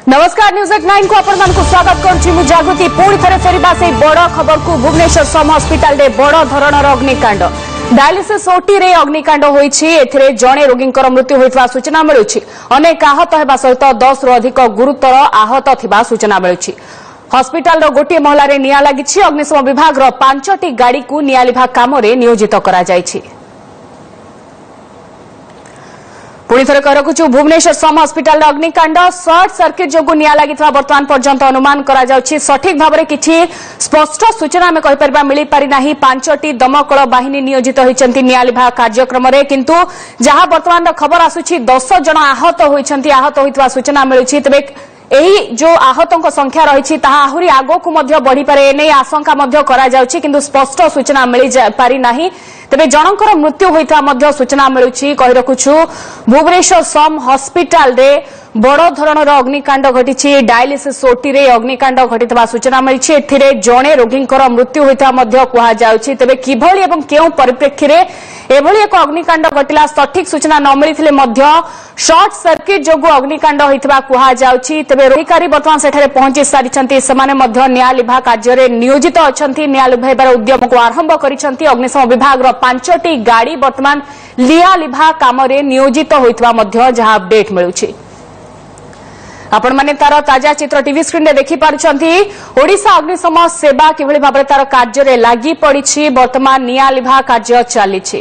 नमस्कार न्यूज 9 को आपण मानकु स्वागत करछि मु जागृति पुणी थरे फेरिबा से बड़ खबर को भुवनेश्वर सम हॉस्पिटल रे बड़ धरणर अग्निकांड डायलिसिस ओटी रे अग्निकांड होईछि एथिरे जणे रोगींकर मृत्यु होइतवा सूचना मिलुछि अनेक आहत हेबा सहित 10 रु अधिक गुरुतर आहत थिबा सूचना मिलुछि हॉस्पिटल रो गोटे महला रे निया लागिछि अग्निशम विभाग रो 5टी गाड़ी को निया लिभा काम रे नियोजित करा जायछि पुणी थे कह रखु भुवनेश्वर सम हॉस्पिटल अग्निकांड सर्ट सर्किट जो निया लगी बर्तमान पर्यंत अनुमान करा सठिक भाव में किसी स्पष्ट सूचना आम कहीपर मिल पारि ना 5टी दमकल बाहिनी नियोजित होती निया लिभा कार्यक्रम किंतु जहां बर्तमान खबर आसुची 10 जन आहत होता सूचना मिलूँ तेज एही जो आहतों संख्या रही आहरी आगो को बढ़ी पारे एने आशंका किंतु स्पष्ट सूचना मिल पारि नाही तेबे जनकर मृत्यु होता सूचना मिलूँ कही रखुछु भुवनेश्वर सम हॉस्पिटल रे बड़ धरणर अग्निकांड घटी डायलिसिस ओटी रे अग्निकांड घटी सूचना मिली एथिरे जणे रोगींकर मृत्यु होता कहुछि तेबे किभଳି एवं केउ परिप्रेक्षी रे एभଳି एक अग्निकांड घटिला सठिक सूचना न मिलिथिले मध्य शॉर्ट सर्किट जोगु अग्निकांड होइतबा कहुछि तेबे अधिकारी वर्तमान सेठारे पहुंची सारिछंती सेमाने मध्य न्याय लिभा कार्य रे नियोजित अछंती न्याय लिभाइबार उद्यम को आरंभ करिसंती अग्निशम विभाग रो 5टी गाड़ी वर्तमान लिया लिभा काम रे नियोजित होइतबा मध्य जहां अपडेट मिलुछि आपण माने तार ताजा चित्र टीवी स्क्रीन रे देखि पारुछंती ओडिशा अग्निशम सेवा किभଳି भाबरे तार कार्य रे लागि पड़िछि वर्तमान निया लिभा कार्य चलिछि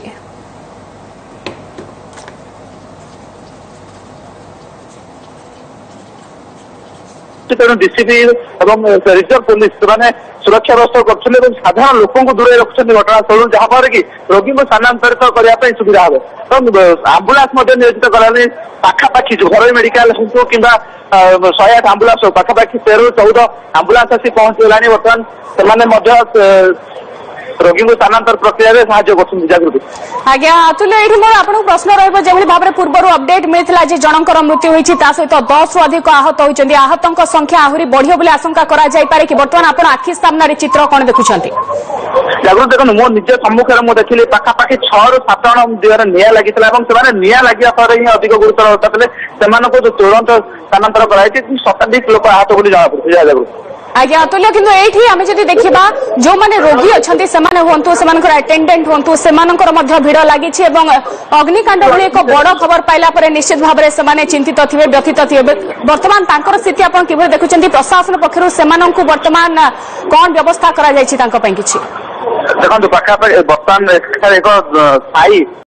तेणु डीसीपी एवं रिजर्व पुलिस मैंने सुरक्षा व्यवस्था कर साधारण लोक दूर रखुच्च घटनास्थल जहाँफल कि रोगी को स्थानांतरित करने सुविधा हम आंबुलांस नियोजित करानी पाखापाखि जो घर मेडिकल हूँ कि 108 आंबुलांस पाखापाखि 13 ରୁ 14 आंबुलांस आसी पहुंचगला बर्तमान से रोगी को स्थानांतर प्रक्रिया जागृति आज्ञा अतुल्य ये मोर आपको प्रश्न रही भाव में पूर्व अपडेट मिलता जनकर मृत्यु होती सहित 10 ରୁ अधिक आहत होती आहतों संख्या आहरी बढ़िया बोली आशंका करे कि बर्तमान आप आखि सामने चित्र कौन देखुं जागृत देखो मो निज सम्मुखें मुझे देखिली पाखापाखि 6 ରୁ 7 जन देहर निया लगी निया लगे पर ही अधिक गुरुतर अवस्था थे जो तुरंत स्थानांतर कर शताधिक लोक आहत बोली जना पड़े जागृत आज्ञा अतुल्य किंतु एठी आमे जदि देखिबा जो माने रोगी अछंती सेमाने होंतु सेमानकर अटेंडेंट होंतु सेमानकर मध्य भीड़ लागिछि एवं अग्निकांड भली एक बड़ खबर पाइला परे निश्चित भाबरे सेमाने चिंतित थिबे व्यथित थिबे वर्तमान तांकर स्थिति आपण किभଳି देखुचंती प्रशासन पक्षरु सेमानंकु वर्तमान कोन व्यवस्था करा जायछि तांका पय किछि देखंतु पाखा वर्तमान एक साई